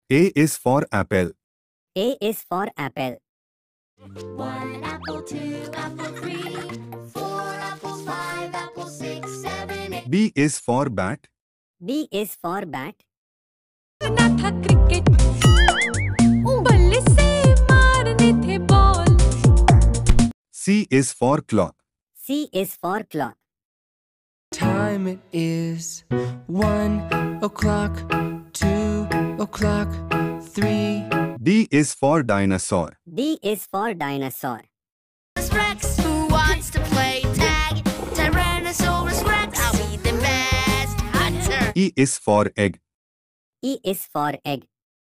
A is for apple. A is for apple. 1 apple, 2 apple, 3, 4 apples, 5 apples, 6, 7, 8. B is for bat. B is for bat. था cricket बल्ले से मारने थे ball. C is for clock. C is for clock. Time it is 1 o'clock, 2 o'clock, 3. D is for dinosaur. D is for dinosaur. Rex, who wants to play tag? Tyrannosaurus Rex, I'll be the best hunter. E is for egg. E is for egg.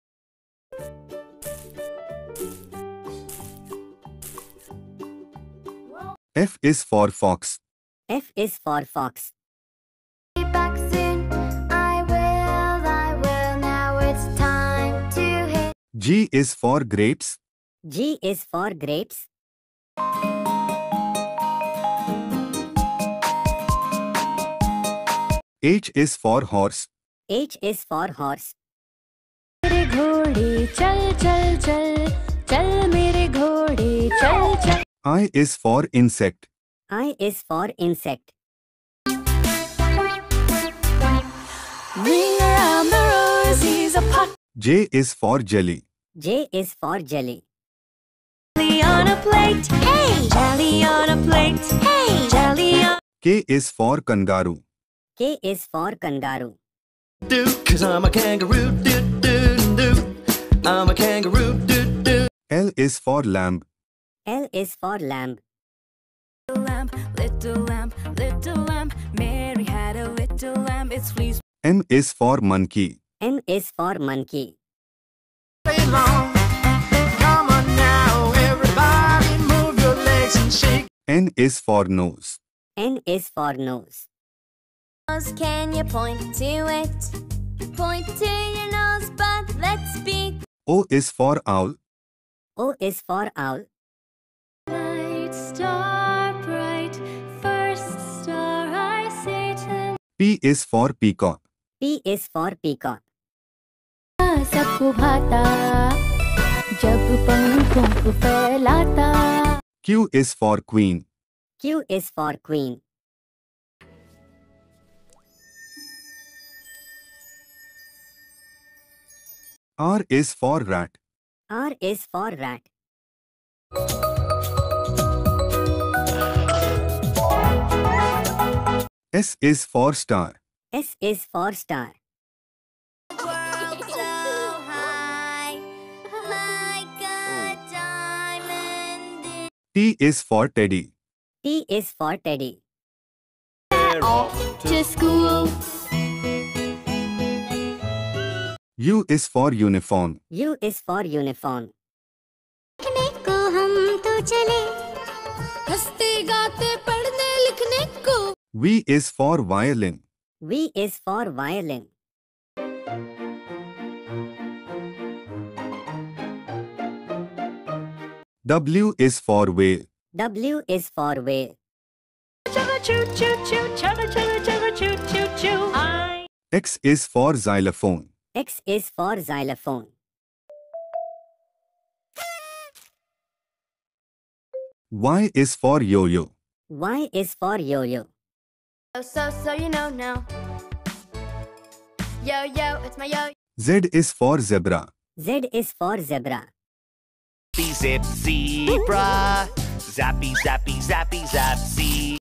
F is for fox. F is for fox. Be back soon. I will. Now it's time to hit. G is for grapes. G is for grapes. H is for horse. H is for horse. मेरे घोड़े चल चल चल चल मेरे घोड़े चल चल. I is for insect. I is for insect. Ring around the rosies, a pot J is for jelly. J is for jelly. on a plate. Hey, jelly on a plate. Hey, jelly on. K is for kangaroo. K is for kangaroo. Cause I'm a kangaroo, I'm a kangaroo, L is for lamb. L is for lamb. Little lamb, little lamb. Mary had a little lamb. It's fleece. M is for monkey. M is for monkey. Come on now, everybody move your legs and shake. N is for nose. N is for nose. Can you point to it? Point to your nose, but let's speak. O is for owl. O is for owl. Bright star, bright first star I see to. P is for peacock. P is for peacock. सबको भाता जब पंखों को फैलाता. Q is for queen. Q is for queen. R is for rat. R is for rat. S is for star. S is for star. World so high, like a diamond. T is for teddy. T is for teddy. To school. U is for uniform. U is for uniform. को हम तो चले हंसते गाते पढ़ने लिखने को. V is for violin. V is for violin. W is for whale. W is for whale. Chugga choo choo choo, chugga chugga chugga choo choo choo. X is for xylophone. X is for xylophone. Y is for yo-yo. Y is for yo-yo. So you know now. Yo, it's my yo. Z is for zebra. Z is for zebra. Zip zebra, zappy zappy zappy zap zebra.